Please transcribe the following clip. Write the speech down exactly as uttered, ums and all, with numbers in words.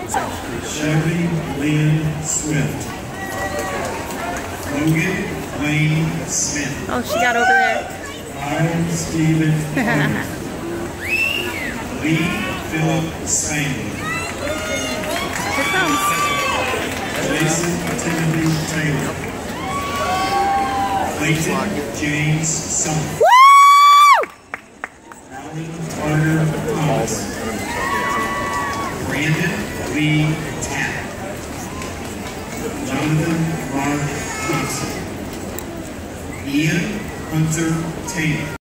Shelby Lynn Swift. Logan Wayne Smith. Oh, she got over there. Byron Stephen Carter. Lee Philip Spangley. Here comes. Jason Timothy Taylor. Clayton James Summer. Woo! Alan Carter Thomas. Brandon Lee Tapp. Jonathan Mark Thompson. Ian Hunter Taylor.